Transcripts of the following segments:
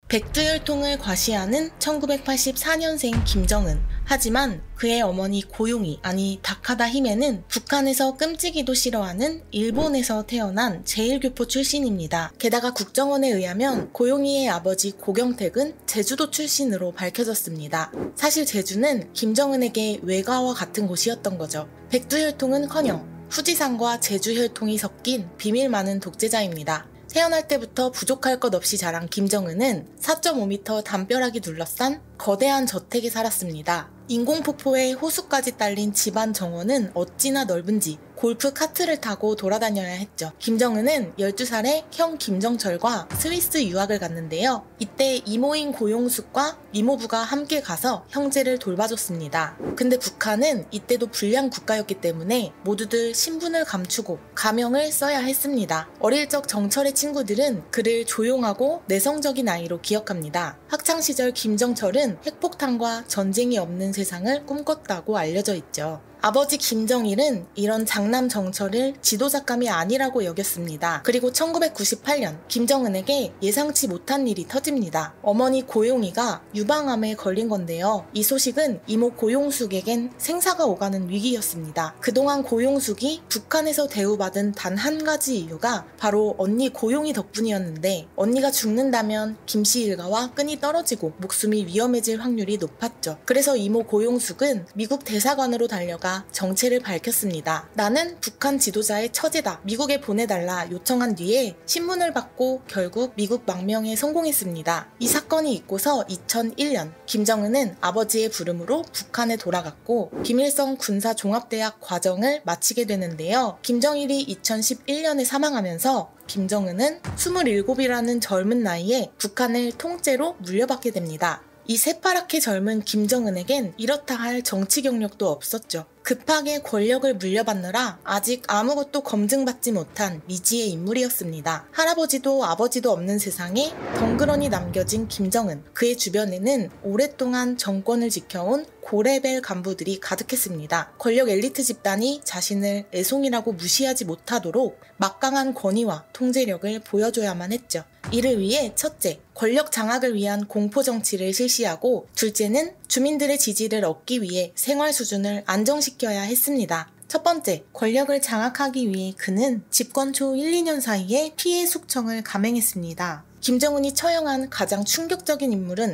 백두혈통을 과시하는 1984년생 김정은. 하지만 그의 어머니 고용이, 아니 다카다 히메는 북한에서 끔찍이도 싫어하는 일본에서 태어난 제1교포 출신입니다. 게다가 국정원에 의하면 고용이의 아버지 고경택은 제주도 출신으로 밝혀졌습니다. 사실 제주는 김정은에게 외가와 같은 곳이었던 거죠. 백두혈통은커녕 후지산과 제주혈통이 섞인 비밀 많은 독재자입니다. 태어날 때부터 부족할 것 없이 자란 김정은은 4.5m 담벼락이 둘러싼 거대한 저택에 살았습니다. 인공폭포에 호수까지 딸린 집안 정원은 어찌나 넓은지 골프 카트를 타고 돌아다녀야 했죠. 김정은은 12살에 형 김정철과 스위스 유학을 갔는데요. 이때 이모인 고용숙과 이모부가 함께 가서 형제를 돌봐줬습니다. 근데 북한은 이때도 불량 국가였기 때문에 모두들 신분을 감추고 가명을 써야 했습니다. 어릴 적 정철의 친구들은 그를 조용하고 내성적인 아이로 기억합니다. 학창시절 김정철은 핵폭탄과 전쟁이 없는 세상을 꿈꿨다고 알려져 있죠. 아버지 김정일은 이런 장남 정철을 지도자감이 아니라고 여겼습니다. 그리고 1998년 김정은에게 예상치 못한 일이 터집니다. 어머니 고용이가 유방암에 걸린 건데요. 이 소식은 이모 고용숙에겐 생사가 오가는 위기였습니다. 그동안 고용숙이 북한에서 대우받은 단 한 가지 이유가 바로 언니 고용이 덕분이었는데, 언니가 죽는다면 김씨 일가와 끈이 떨어지고 목숨이 위험해질 확률이 높았죠. 그래서 이모 고용숙은 미국 대사관으로 달려가 정체를 밝혔습니다. 나는 북한 지도자의 처제다. 미국에 보내달라 요청한 뒤에 신문을 받고 결국 미국 망명에 성공했습니다. 이 사건이 있고서 2001년 김정은은 아버지의 부름으로 북한에 돌아갔고 김일성 군사종합대학 과정을 마치게 되는데요. 김정일이 2011년에 사망하면서 김정은은 27이라는 젊은 나이에 북한을 통째로 물려받게 됩니다. 이 새파랗게 젊은 김정은에겐 이렇다 할 정치 경력도 없었죠. 급하게 권력을 물려받느라 아직 아무것도 검증받지 못한 미지의 인물이었습니다. 할아버지도 아버지도 없는 세상에 덩그러니 남겨진 김정은. 그의 주변에는 오랫동안 정권을 지켜온 고레벨 간부들이 가득했습니다. 권력 엘리트 집단이 자신을 애송이라고 무시하지 못하도록 막강한 권위와 통제력을 보여줘야만 했죠. 이를 위해 첫째, 권력 장악을 위한 공포 정치를 실시하고, 둘째는 주민들의 지지를 얻기 위해 생활 수준을 안정시켜야 했습니다. 첫 번째, 권력을 장악하기 위해 그는 집권 초 1, 2년 사이에 피해 숙청을 감행했습니다. 김정은이 처형한 가장 충격적인 인물은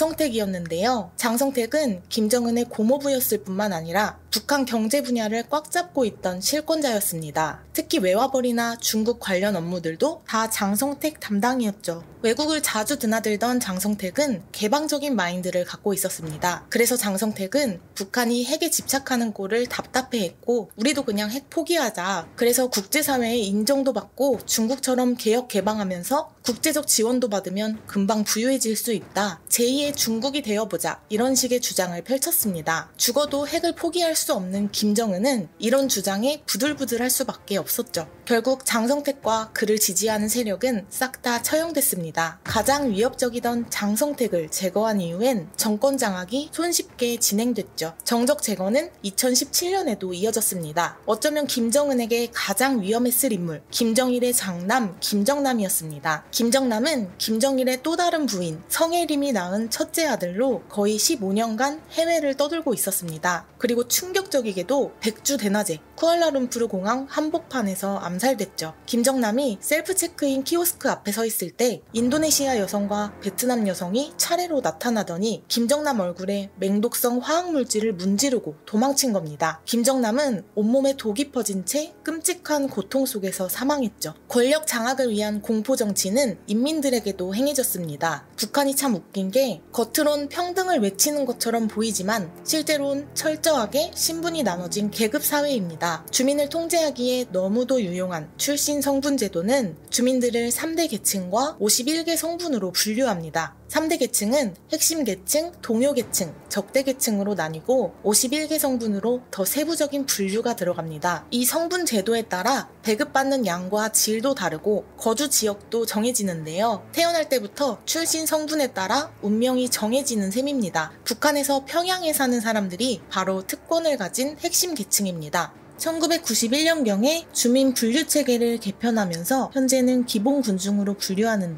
장성택이었는데요. 장성택은 김정은의 고모부였을 뿐만 아니라 북한 경제 분야를 꽉 잡고 있던 실권자였습니다. 특히 외화벌이나 중국 관련 업무들도 다 장성택 담당이었죠. 외국을 자주 드나들던 장성택은 개방적인 마인드를 갖고 있었습니다. 그래서 장성택은 북한이 핵에 집착하는 꼴을 답답해했고, 우리도 그냥 핵 포기하자. 그래서 국제사회의 인정도 받고 중국처럼 개혁 개방하면서 국제적 지원도 받으면 금방 부유해질 수 있다. 제2의 중국이 되어보자. 이런 식의 주장을 펼쳤습니다. 죽어도 핵을 포기할 수 없는 김정은은 이런 주장에 부들부들할 수밖에 없었죠. 결국 장성택과 그를 지지하는 세력은 싹 다 처형됐습니다. 가장 위협적이던 장성택을 제거한 이후엔 정권 장악이 손쉽게 진행됐죠. 정적 제거는 2017년에도 이어졌습니다. 어쩌면 김정은에게 가장 위험했을 인물, 김정일의 장남 김정남이었습니다. 김정남은 김정일의 또 다른 부인 성혜림이 낳은 첫째 아들로 거의 15년간 해외를 떠돌고 있었습니다. 그리고 충격적이게도 백주 대낮에 쿠알라룸푸르 공항 한복판에서 암살됐죠. 김정남이 셀프 체크인 키오스크 앞에 서 있을 때 인도네시아 여성과 베트남 여성이 차례로 나타나더니 김정남 얼굴에 맹독성 화학물질을 문지르고 도망친 겁니다. 김정남은 온몸에 독이 퍼진 채 끔찍한 고통 속에서 사망했죠. 권력 장악을 위한 공포 정치는 인민들에게도 행해졌습니다. 북한이 참 웃긴 게 겉으론 평등을 외치는 것처럼 보이지만 실제로는 철저하게 신분이 나눠진 계급 사회입니다. 주민을 통제하기에 너무도 유용한 출신 성분 제도는 주민들을 3대 계층과 51개 성분으로 분류합니다. 3대 계층은 핵심 계층, 동요 계층, 적대 계층으로 나뉘고 51개 성분으로 더 세부적인 분류가 들어갑니다. 이 성분 제도에 따라 배급받는 양과 질도 다르고 거주 지역도 정해지는데요. 태어날 때부터 출신 성분에 따라 운명이 정해지는 셈입니다. 북한에서 평양에 사는 사람들이 바로 특권을 가진 핵심 계층입니다. 1991년경에 주민 분류 체계를 개편하면서 현재는 기본군중으로 분류하는데요.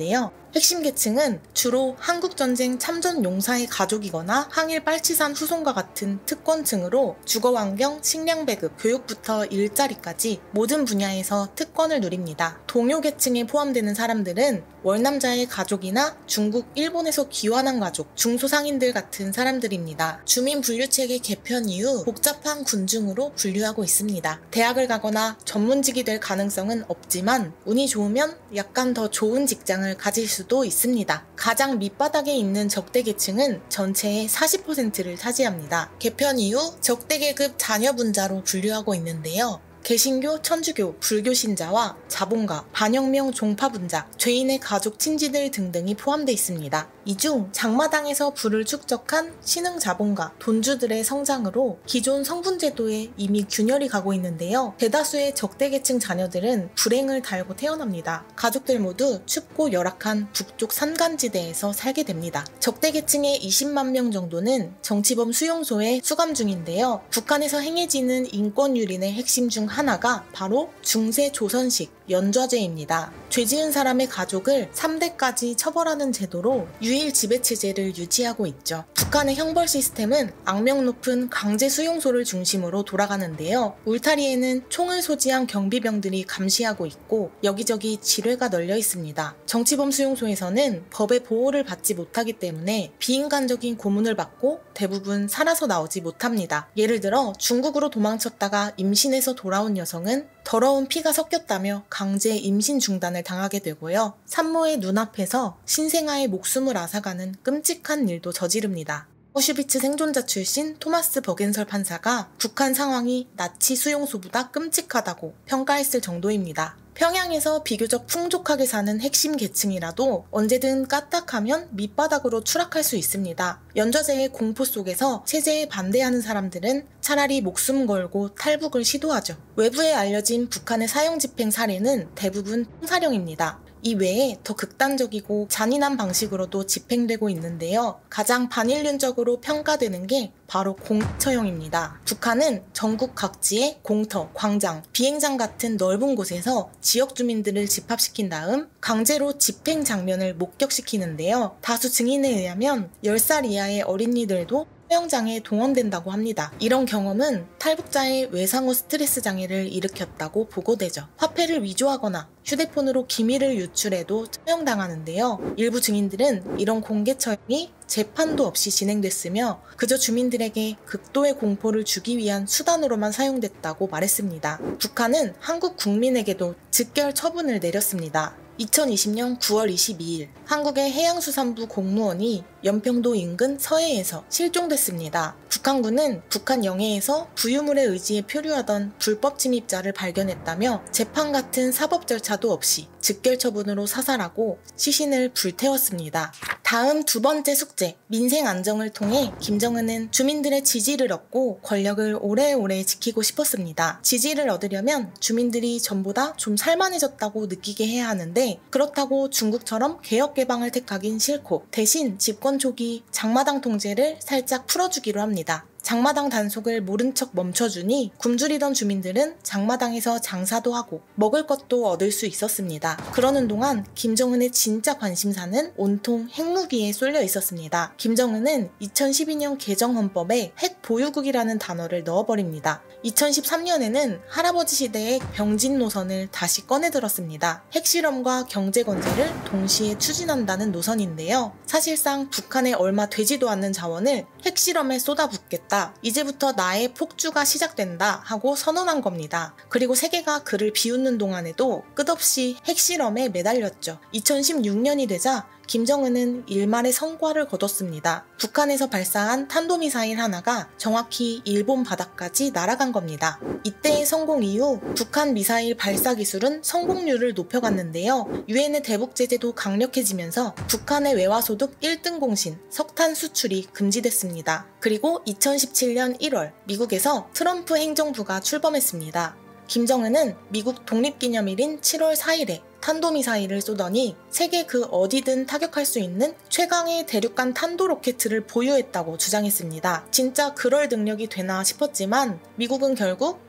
핵심 계층은 주로 한국전쟁 참전 용사의 가족이거나 항일 빨치산 후손과 같은 특권층으로 주거환경, 식량배급, 교육부터 일자리까지 모든 분야에서 특권을 누립니다. 동요 계층에 포함되는 사람들은 월남자의 가족이나 중국, 일본에서 귀환한 가족, 중소상인들 같은 사람들입니다. 주민분류체계 개편 이후 복잡한 군중으로 분류하고 있습니다. 대학을 가거나 전문직이 될 가능성은 없지만 운이 좋으면 약간 더 좋은 직장을 가질 수도 있습니다. 가장 밑바닥에 있는 적대계층은 전체의 40%를 차지합니다. 개편 이후 적대계급 자녀분자로 분류하고 있는데요. 개신교, 천주교, 불교 신자와 자본가, 반혁명 종파분자, 죄인의 가족 친지들 등등이 포함되어 있습니다. 이 중 장마당에서 부를 축적한 신흥 자본가, 돈주들의 성장으로 기존 성분제도에 이미 균열이 가고 있는데요. 대다수의 적대계층 자녀들은 불행을 달고 태어납니다. 가족들 모두 춥고 열악한 북쪽 산간지대에서 살게 됩니다. 적대계층의 20만 명 정도는 정치범 수용소에 수감 중인데요. 북한에서 행해지는 인권유린의 핵심 중 하나가 바로 중세조선식 연좌제입니다. 죄 지은 사람의 가족을 3대까지 처벌하는 제도로 유일 지배체제를 유지하고 있죠. 북한의 형벌 시스템은 악명 높은 강제 수용소를 중심으로 돌아가는데요. 울타리에는 총을 소지한 경비병들이 감시하고 있고 여기저기 지뢰가 널려 있습니다. 정치범 수용소에서는 법의 보호를 받지 못하기 때문에 비인간적인 고문을 받고 대부분 살아서 나오지 못합니다. 예를 들어 중국으로 도망쳤다가 임신해서 돌아온 여성은 더러운 피가 섞였다며 강제 임신 중단을 당하게 되고요. 산모의 눈앞에서 신생아의 목숨을 앗아가는 끔찍한 일도 저지릅니다. 어슈비츠 생존자 출신 토마스 버겐설 판사가 북한 상황이 나치 수용소보다 끔찍하다고 평가했을 정도입니다. 평양에서 비교적 풍족하게 사는 핵심 계층이라도 언제든 까딱하면 밑바닥으로 추락할 수 있습니다. 연좌제의 공포 속에서 체제에 반대하는 사람들은 차라리 목숨 걸고 탈북을 시도하죠. 외부에 알려진 북한의 사형집행 사례는 대부분 총사령입니다. 이 외에 더 극단적이고 잔인한 방식으로도 집행되고 있는데요. 가장 반인륜적으로 평가되는 게 바로 공처형입니다. 북한은 전국 각지의 공터, 광장, 비행장 같은 넓은 곳에서 지역 주민들을 집합시킨 다음 강제로 집행 장면을 목격시키는데요. 다수 증인에 의하면 10살 이하의 어린이들도 처형장에 동원된다고 합니다. 이런 경험은 탈북자의 외상후 스트레스 장애를 일으켰다고 보고되죠. 화폐를 위조하거나 휴대폰으로 기밀을 유출해도 처형당하는데요. 일부 증인들은 이런 공개 처형이 재판도 없이 진행됐으며 그저 주민들에게 극도의 공포를 주기 위한 수단으로만 사용됐다고 말했습니다. 북한은 한국 국민에게도 즉결 처분을 내렸습니다. 2020년 9월 22일 한국의 해양수산부 공무원이 연평도 인근 서해에서 실종됐습니다. 북한군은 북한 영해에서 부유물의 의지에 표류하던 불법 침입자를 발견했다며 재판 같은 사법 절차도 없이 즉결 처분으로 사살하고 시신을 불태웠습니다. 다음 두 번째 숙제, 민생 안정을 통해 김정은은 주민들의 지지를 얻고 권력을 오래오래 지키고 싶었습니다. 지지를 얻으려면 주민들이 전보다 좀 살만해졌다고 느끼게 해야 하는데 그렇다고 중국처럼 개혁개방을 택하긴 싫고 대신 집권 초기 장마당 통제를 살짝 풀어주기로 합니다. 장마당 단속을 모른 척 멈춰주니 굶주리던 주민들은 장마당에서 장사도 하고 먹을 것도 얻을 수 있었습니다. 그러는 동안 김정은의 진짜 관심사는 온통 핵무기에 쏠려 있었습니다. 김정은은 2012년 개정헌법에 핵 보유국이라는 단어를 넣어버립니다. 2013년에는 할아버지 시대의 병진 노선을 다시 꺼내들었습니다. 핵실험과 경제 건재를 동시에 추진한다는 노선인데요. 사실상 북한에 얼마 되지도 않는 자원을 핵실험에 쏟아붓겠다. 이제부터 나의 폭주가 시작된다 하고 선언한 겁니다. 그리고 세계가 그를 비웃는 동안에도 끝없이 핵실험에 매달렸죠. 2016년이 되자 김정은은 일말의 성과를 거뒀습니다. 북한에서 발사한 탄도미사일 하나가 정확히 일본 바다까지 날아간 겁니다. 이때의 성공 이후 북한 미사일 발사 기술은 성공률을 높여갔는데요. 유엔의 대북 제재도 강력해지면서 북한의 외화소득 1등 공신, 석탄 수출이 금지됐습니다. 그리고 2017년 1월 미국에서 트럼프 행정부가 출범했습니다. 김정은은 미국 독립기념일인 7월 4일에 탄도미사일을 쏘더니 세계 그 어디든 타격할 수 있는 최강의 대륙간 탄도 로켓을 보유했다고 주장했습니다. 진짜 그럴 능력이 되나 싶었지만 미국은 결국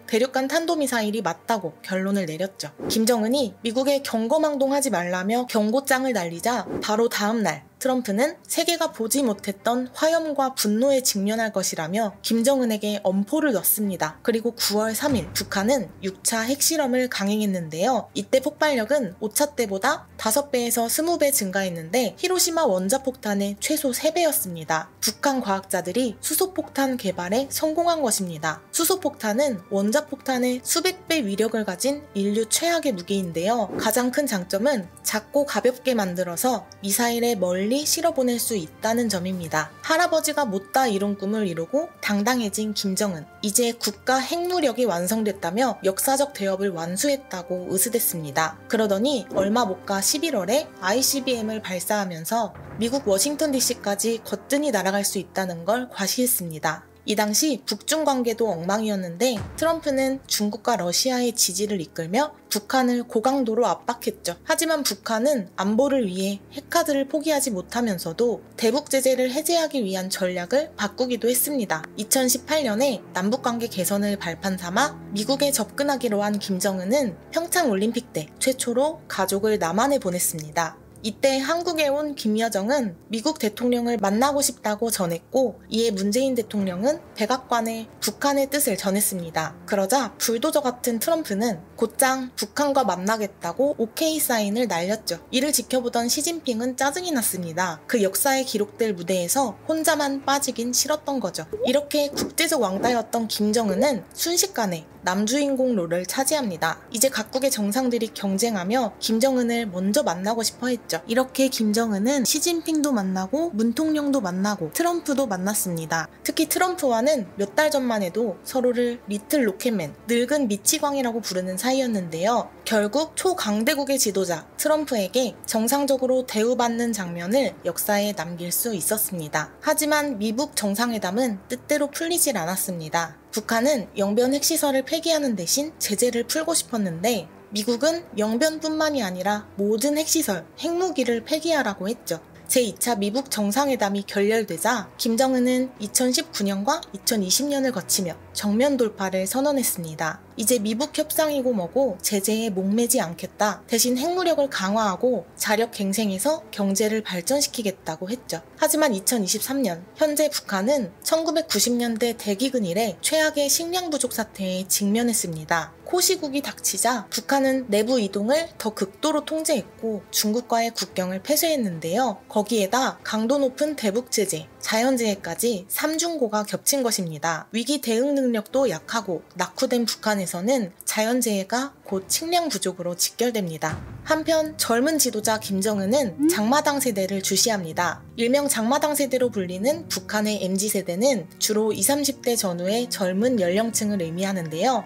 대륙간 탄도미사일이 맞다고 결론을 내렸죠. 김정은이 미국에 경거망동하지 말라며 경고장을 날리자 바로 다음 날 트럼프는 세계가 보지 못했던 화염과 분노에 직면할 것이라며 김정은에게 엄포를 놨습니다. 그리고 9월 3일 북한은 6차 핵실험을 강행했는데요. 이때 폭발력은 5차 때보다 5배에서 20배 증가했는데 히로시마 원자폭탄의 최소 3배였습니다. 북한 과학자들이 수소폭탄 개발에 성공한 것입니다. 수소폭탄은 원자폭탄의 수백 배 위력을 가진 인류 최악의 무기인데요. 가장 큰 장점은 작고 가볍게 만들어서 미사일에 멀리 실어보낼 수 있다는 점입니다. 할아버지가 못다 이룬 꿈을 이루고 당당해진 김정은. 이제 국가 핵무력이 완성됐다며 역사적 대업을 완수했다고 으스댔습니다. 그러더니 얼마 못 가 11월에 ICBM을 발사하면서 미국 워싱턴 DC까지 거뜬히 날아갈 수 있다는 걸 과시했습니다. 이 당시 북중 관계도 엉망이었는데 트럼프는 중국과 러시아의 지지를 이끌며 북한을 고강도로 압박했죠. 하지만 북한은 안보를 위해 핵카드를 포기하지 못하면서도 대북 제재를 해제하기 위한 전략을 바꾸기도 했습니다. 2018년에 남북관계 개선을 발판 삼아 미국에 접근하기로 한 김정은은 평창올림픽 때 최초로 가족을 남한에 보냈습니다. 이때 한국에 온 김여정은 미국 대통령을 만나고 싶다고 전했고 이에 문재인 대통령은 백악관에 북한의 뜻을 전했습니다. 그러자 불도저 같은 트럼프는 곧장 북한과 만나겠다고 오케이 사인을 날렸죠. 이를 지켜보던 시진핑은 짜증이 났습니다. 그 역사에 기록될 무대에서 혼자만 빠지긴 싫었던 거죠. 이렇게 국제적 왕따였던 김정은은 순식간에 남주인공 롤을 차지합니다. 이제 각국의 정상들이 경쟁하며 김정은을 먼저 만나고 싶어 했죠. 이렇게 김정은은 시진핑도 만나고 문통령도 만나고 트럼프도 만났습니다. 특히 트럼프와는 몇 달 전만 해도 서로를 리틀 로켓맨, 늙은 미치광이라고 부르는 사이였는데요. 결국 초강대국의 지도자 트럼프에게 정상적으로 대우받는 장면을 역사에 남길 수 있었습니다. 하지만 미북 정상회담은 뜻대로 풀리질 않았습니다. 북한은 영변 핵시설을 폐기하는 대신 제재를 풀고 싶었는데 미국은 영변뿐만이 아니라 모든 핵시설, 핵무기를 폐기하라고 했죠. 제2차 미북 정상회담이 결렬되자 김정은은 2019년과 2020년을 거치며 정면 돌파를 선언했습니다. 이제 미북 협상이고 뭐고 제재에 목매지 않겠다. 대신 핵무력을 강화하고 자력 갱생해서 경제를 발전시키겠다고 했죠. 하지만 2023년 현재 북한은 1990년대 대기근 이래 최악의 식량 부족 사태에 직면했습니다. 코시국이 닥치자 북한은 내부 이동을 더 극도로 통제했고 중국과의 국경을 폐쇄했는데요. 거기에다 강도 높은 대북 제재, 자연재해까지 삼중고가 겹친 것입니다. 위기 대응 능력도 약하고 낙후된 북한에서는 자연재해가 곧 식량 부족으로 직결됩니다. 한편 젊은 지도자 김정은은 장마당 세대를 주시합니다. 일명 장마당 세대로 불리는 북한의 MZ세대는 주로 20, 30대 전후의 젊은 연령층을 의미하는데요.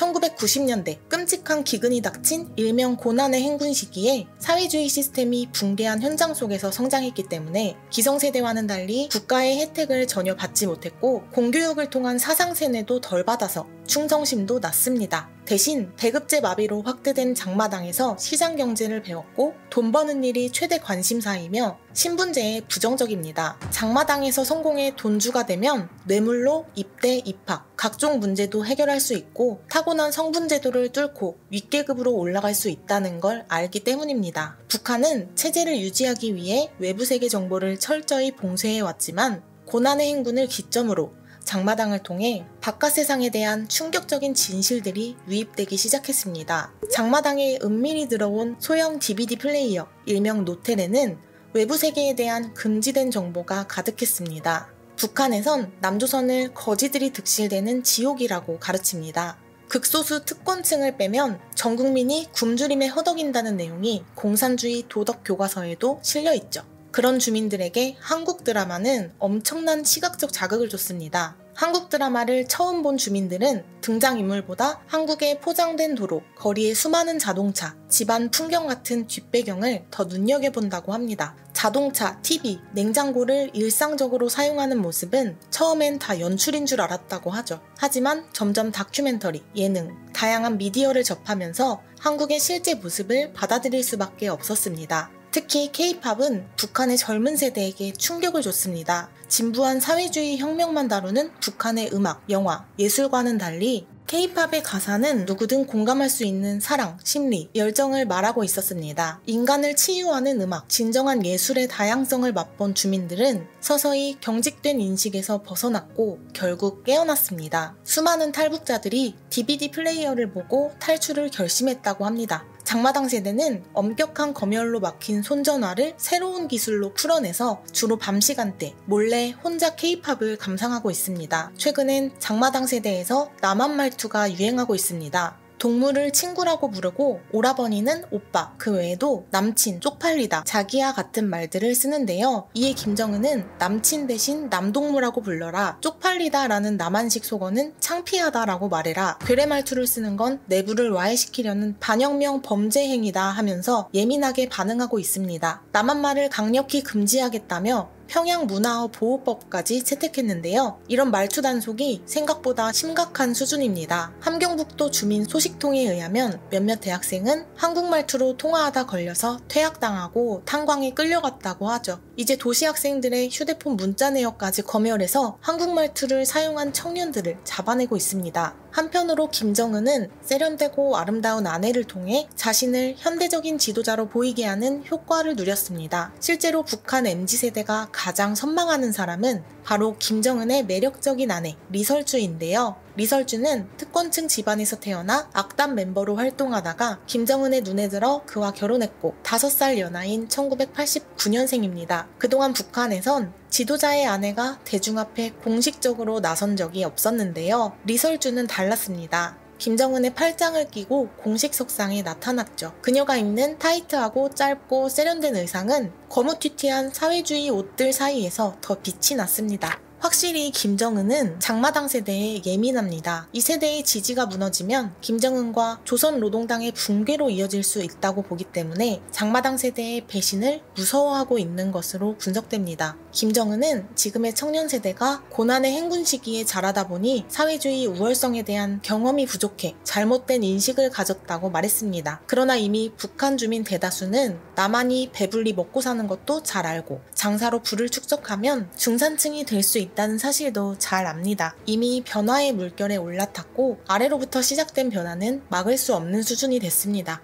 1990년대 끔찍한 기근이 닥친 일명 고난의 행군 시기에 사회주의 시스템이 붕괴한 현장 속에서 성장했기 때문에 기성세대와는 달리 국가의 혜택을 전혀 받지 못했고 공교육을 통한 사상세뇌도 덜 받아서 충성심도 낮습니다. 대신 배급제 마비로 확대된 장마당에서 시장경제를 배웠고 돈 버는 일이 최대 관심사이며 신분제에 부정적입니다. 장마당에서 성공해 돈주가 되면 뇌물로 입대, 입학, 각종 문제도 해결할 수 있고 타고난 성분제도를 뚫고 윗계급으로 올라갈 수 있다는 걸 알기 때문입니다. 북한은 체제를 유지하기 위해 외부 세계 정보를 철저히 봉쇄해왔지만 고난의 행군을 기점으로 장마당을 통해 바깥 세상에 대한 충격적인 진실들이 유입되기 시작했습니다. 장마당에 은밀히 들어온 소형 DVD 플레이어, 일명 노텔에는 외부 세계에 대한 금지된 정보가 가득했습니다. 북한에선 남조선을 거지들이 득실되는 지옥이라고 가르칩니다. 극소수 특권층을 빼면 전 국민이 굶주림에 허덕인다는 내용이 공산주의 도덕 교과서에도 실려있죠. 그런 주민들에게 한국 드라마는 엄청난 시각적 자극을 줬습니다. 한국 드라마를 처음 본 주민들은 등장인물보다 한국의 포장된 도로, 거리의 수많은 자동차, 집안 풍경 같은 뒷배경을 더 눈여겨본다고 합니다. 자동차, TV, 냉장고를 일상적으로 사용하는 모습은 처음엔 다 연출인 줄 알았다고 하죠. 하지만 점점 다큐멘터리, 예능, 다양한 미디어를 접하면서 한국의 실제 모습을 받아들일 수밖에 없었습니다. 특히 K-팝은 북한의 젊은 세대에게 충격을 줬습니다. 진부한 사회주의 혁명만 다루는 북한의 음악, 영화, 예술과는 달리 K-팝의 가사는 누구든 공감할 수 있는 사랑, 심리, 열정을 말하고 있었습니다. 인간을 치유하는 음악, 진정한 예술의 다양성을 맛본 주민들은 서서히 경직된 인식에서 벗어났고 결국 깨어났습니다. 수많은 탈북자들이 DVD 플레이어를 보고 탈출을 결심했다고 합니다. 장마당 세대는 엄격한 검열로 막힌 손전화를 새로운 기술로 풀어내서 주로 밤 시간대 몰래 혼자 K-팝을 감상하고 있습니다. 최근엔 장마당 세대에서 남한 말투가 유행하고 있습니다. 동물을 친구라고 부르고 오라버니는 오빠, 그 외에도 남친, 쪽팔리다, 자기야 같은 말들을 쓰는데요. 이에 김정은은 남친 대신 남동무라고 불러라, 쪽팔리다 라는 남한식 속어는 창피하다 라고 말해라, 괴뢰 말투를 쓰는 건 내부를 와해시키려는 반혁명 범죄 행위다 하면서 예민하게 반응하고 있습니다. 남한말을 강력히 금지하겠다며 평양문화어 보호법까지 채택했는데요. 이런 말투 단속이 생각보다 심각한 수준입니다. 함경북도 주민 소식통에 의하면 몇몇 대학생은 한국말투로 통화하다 걸려서 퇴학당하고 탄광에 끌려갔다고 하죠. 이제 도시 학생들의 휴대폰 문자 내역까지 검열해서 한국말투를 사용한 청년들을 잡아내고 있습니다. 한편으로 김정은은 세련되고 아름다운 아내를 통해 자신을 현대적인 지도자로 보이게 하는 효과를 누렸습니다. 실제로 북한 MZ세대가 가장 선망하는 사람은 바로 김정은의 매력적인 아내 리설주인데요. 리설주는 특권층 집안에서 태어나 악단 멤버로 활동하다가 김정은의 눈에 들어 그와 결혼했고 5살 연하인 1989년생입니다. 그동안 북한에선 지도자의 아내가 대중 앞에 공식적으로 나선 적이 없었는데요. 리설주는 달랐습니다. 김정은의 팔짱을 끼고 공식 석상에 나타났죠. 그녀가 입는 타이트하고 짧고 세련된 의상은 거무튀튀한 사회주의 옷들 사이에서 더 빛이 났습니다. 확실히 김정은은 장마당 세대에 예민합니다. 이 세대의 지지가 무너지면 김정은과 조선노동당의 붕괴로 이어질 수 있다고 보기 때문에 장마당 세대의 배신을 무서워하고 있는 것으로 분석됩니다. 김정은은 지금의 청년 세대가 고난의 행군 시기에 자라다 보니 사회주의 우월성에 대한 경험이 부족해 잘못된 인식을 가졌다고 말했습니다. 그러나 이미 북한 주민 대다수는 남한이 배불리 먹고 사는 것도 잘 알고 장사로 부를 축적하면 중산층이 될 수 있다는 사실도 잘 압니다. 이미 변화의 물결에 올라탔고 아래로부터 시작된 변화는 막을 수 없는 수준이 됐습니다.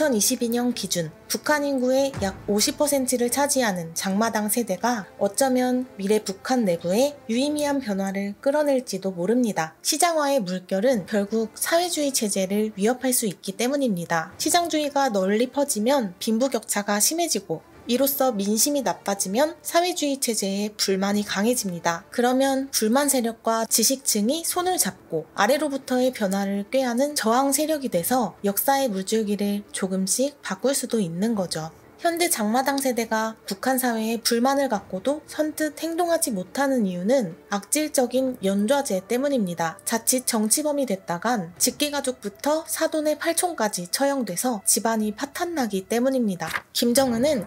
2022년 기준 북한 인구의 약 50%를 차지하는 장마당 세대가 어쩌면 미래 북한 내부에 유의미한 변화를 끌어낼지도 모릅니다. 시장화의 물결은 결국 사회주의 체제를 위협할 수 있기 때문입니다. 시장주의가 널리 퍼지면 빈부격차가 심해지고 이로써 민심이 나빠지면 사회주의 체제에 불만이 강해집니다. 그러면 불만 세력과 지식층이 손을 잡고 아래로부터의 변화를 꾀하는 저항 세력이 돼서 역사의 물줄기를 조금씩 바꿀 수도 있는 거죠. 현대 장마당 세대가 북한 사회에 불만을 갖고도 선뜻 행동하지 못하는 이유는 악질적인 연좌제 때문입니다. 자칫 정치범이 됐다간 직계가족부터 사돈의 팔촌까지 처형돼서 집안이 파탄나기 때문입니다. 김정은은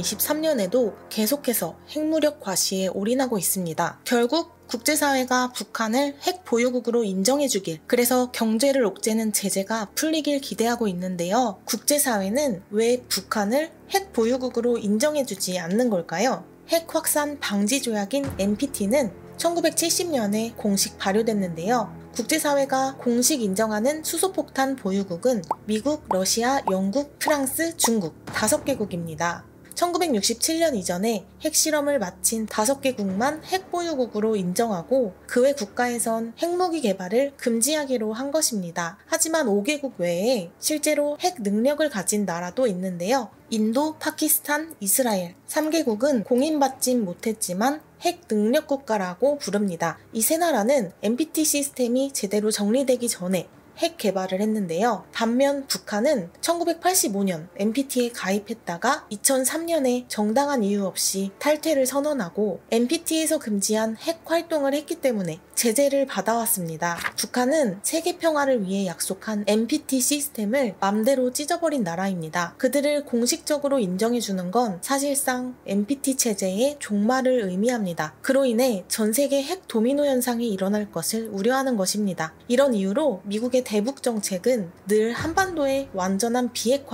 2023년에도 계속해서 핵무력 과시에 올인하고 있습니다. 결국 국제사회가 북한을 핵 보유국으로 인정해주길, 그래서 경제를 옥죄는 제재가 풀리길 기대하고 있는데요. 국제사회는 왜 북한을 핵 보유국으로 인정해주지 않는 걸까요? 핵 확산 방지 조약인 NPT는 1970년에 공식 발효됐는데요. 국제사회가 공식 인정하는 수소폭탄 보유국은 미국, 러시아, 영국, 프랑스, 중국 5개국입니다. 1967년 이전에 핵실험을 마친 5개국만 핵보유국으로 인정하고 그 외 국가에선 핵무기 개발을 금지하기로 한 것입니다. 하지만 5개국 외에 실제로 핵 능력을 가진 나라도 있는데요. 인도, 파키스탄, 이스라엘 3개국은 공인받진 못했지만 핵 능력 국가라고 부릅니다. 이 세 나라는 NPT 시스템이 제대로 정리되기 전에 핵 개발을 했는데요. 반면 북한은 1985년 NPT에 가입했다가 2003년에 정당한 이유 없이 탈퇴를 선언하고 NPT에서 금지한 핵 활동을 했기 때문에 제재를 받아왔습니다. 북한은 세계 평화를 위해 약속한 NPT 시스템을 맘대로 찢어버린 나라입니다. 그들을 공식적으로 인정해주는 건 사실상 NPT 체제의 종말을 의미합니다. 그로 인해 전 세계 핵 도미노 현상이 일어날 것을 우려하는 것입니다. 이런 이유로 미국의 대북 정책은 늘 한반도의 완전한 비핵화를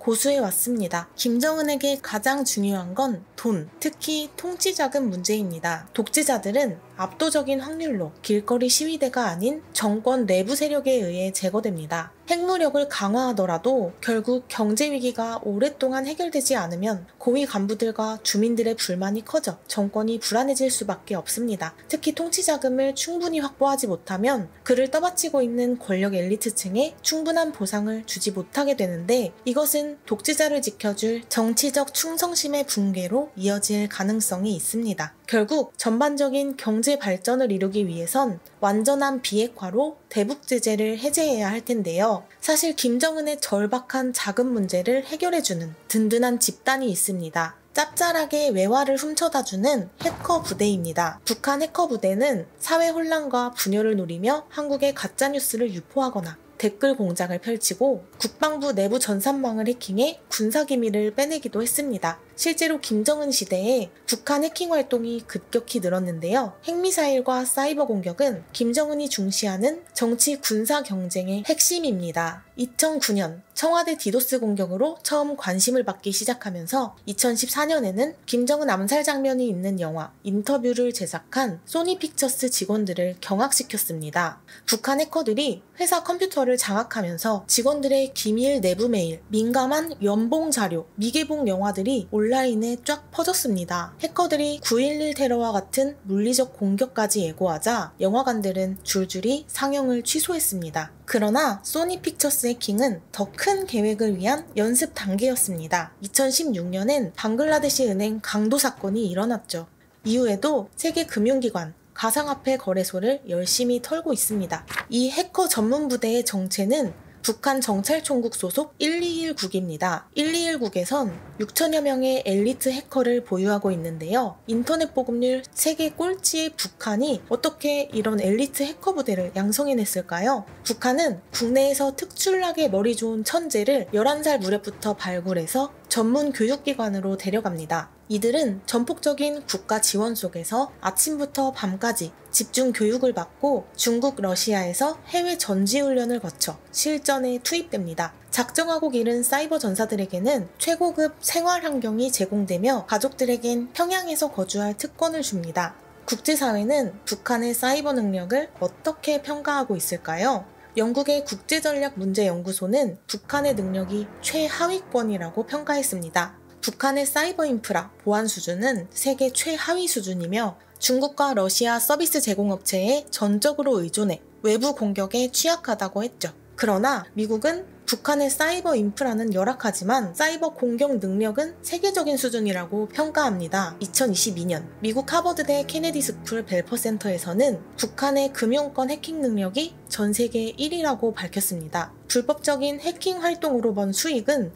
고수해 왔습니다. 김정은에게 가장 중요한 건 돈, 특히 통치자금 문제입니다. 독재자들은 압도적인 확률로 길거리 시위대가 아닌 정권 내부 세력에 의해 제거됩니다. 핵무력을 강화하더라도 결국 경제 위기가 오랫동안 해결되지 않으면 고위 간부들과 주민들의 불만이 커져 정권이 불안해질 수밖에 없습니다. 특히 통치자금을 충분히 확보하지 못하면 그를 떠받치고 있는 권력 엘리트층에 충분한 보상을 주지 못하게 되는데, 이것은 독재자를 지켜줄 정치적 충성심의 붕괴로 이어질 가능성이 있습니다. 결국 전반적인 경제 발전을 이루기 위해선 완전한 비핵화로 대북 제재를 해제해야 할 텐데요. 사실 김정은의 절박한 자금 문제를 해결해주는 든든한 집단이 있습니다. 짭짤하게 외화를 훔쳐다주는 해커 부대입니다. 북한 해커 부대는 사회 혼란과 분열을 노리며 한국에 가짜뉴스를 유포하거나 댓글 공작을 펼치고 국방부 내부 전산망을 해킹해 군사기밀을 빼내기도 했습니다. 실제로 김정은 시대에 북한 해킹 활동이 급격히 늘었는데요. 핵미사일과 사이버 공격은 김정은이 중시하는 정치 군사 경쟁의 핵심입니다. 2009년 청와대 디도스 공격으로 처음 관심을 받기 시작하면서 2014년에는 김정은 암살 장면이 있는 영화 인터뷰를 제작한 소니픽처스 직원들을 경악시켰습니다. 북한 해커들이 회사 컴퓨터를 장악하면서 직원들의 기밀 내부 메일, 민감한 연봉 자료, 미개봉 영화들이 온라인에 쫙 퍼졌습니다. 해커들이 9.11 테러와 같은 물리적 공격까지 예고하자 영화관들은 줄줄이 상영을 취소했습니다. 그러나 소니 픽처스 해킹은 더 큰 계획을 위한 연습 단계였습니다. 2016년엔 방글라데시 은행 강도 사건이 일어났죠. 이후에도 세계 금융기관, 가상화폐 거래소를 열심히 털고 있습니다. 이 해커 전문 부대의 정체는 북한 정찰총국 소속 121국입니다. 121국에선 6천여 명의 엘리트 해커를 보유하고 있는데요. 인터넷 보급률 세계 꼴찌의 북한이 어떻게 이런 엘리트 해커 부대를 양성해냈을까요? 북한은 국내에서 특출나게 머리 좋은 천재를 11살 무렵부터 발굴해서 전문 교육기관으로 데려갑니다. 이들은 전폭적인 국가 지원 속에서 아침부터 밤까지 집중 교육을 받고 중국, 러시아에서 해외 전지훈련을 거쳐 실전에 투입됩니다. 작정하고 기른 사이버 전사들에게는 최고급 생활 환경이 제공되며 가족들에겐 평양에서 거주할 특권을 줍니다. 국제사회는 북한의 사이버 능력을 어떻게 평가하고 있을까요? 영국의 국제전략문제연구소는 북한의 능력이 최하위권이라고 평가했습니다. 북한의 사이버 인프라 보안 수준은 세계 최하위 수준이며 중국과 러시아 서비스 제공업체에 전적으로 의존해 외부 공격에 취약하다고 했죠. 그러나 미국은 북한의 사이버 인프라는 열악하지만 사이버 공격 능력은 세계적인 수준이라고 평가합니다. 2022년 미국 하버드대 케네디 스쿨 벨퍼 센터에서는 북한의 금융권 해킹 능력이 전 세계 1위라고 밝혔습니다. 불법적인 해킹 활동으로 번 수익은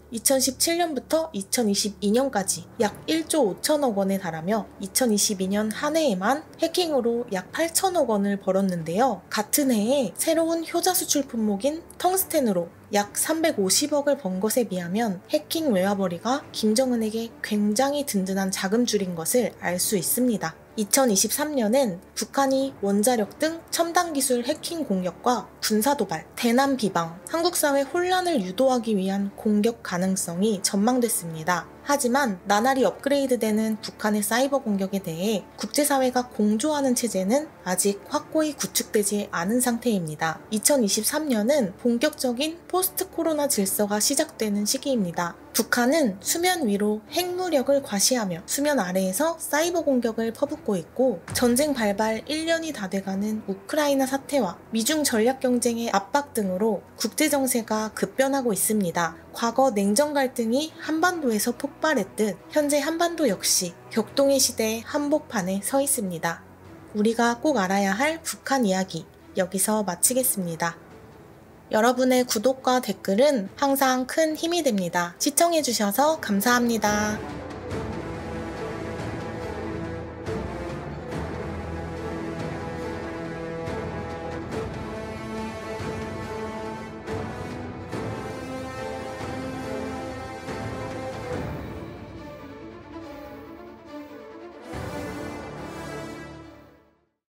2017년부터 2022년까지 약 1조 5천억 원에 달하며 2022년 한 해에만 해킹으로 약 8천억 원을 벌었는데요. 같은 해에 새로운 효자 수출 품목인 텅스텐으로 약 350억을 번 것에 비하면 해킹 외화벌이가 김정은에게 굉장히 든든한 자금줄인 것을 알 수 있습니다. 2023년엔 북한이 원자력 등 첨단 기술 해킹 공격과 군사 도발, 대남 비방, 한국 사회 혼란을 유도하기 위한 공격 가능성이 전망됐습니다. 하지만 나날이 업그레이드되는 북한의 사이버 공격에 대해 국제사회가 공조하는 체제는 아직 확고히 구축되지 않은 상태입니다. 2023년은 본격적인 포스트 코로나 질서가 시작되는 시기입니다. 북한은 수면 위로 핵무력을 과시하며 수면 아래에서 사이버 공격을 퍼붓고 있고, 전쟁 발발 1년이 다 돼가는 우크라이나 사태와 미중 전략 경쟁의 압박 등으로 국제 정세가 급변하고 있습니다. 과거 냉전 갈등이 한반도에서 폭발했듯 현재 한반도 역시 격동의 시대의 한복판에 서 있습니다. 우리가 꼭 알아야 할 북한 이야기 여기서 마치겠습니다. 여러분의 구독과 댓글은 항상 큰 힘이 됩니다. 시청해주셔서 감사합니다.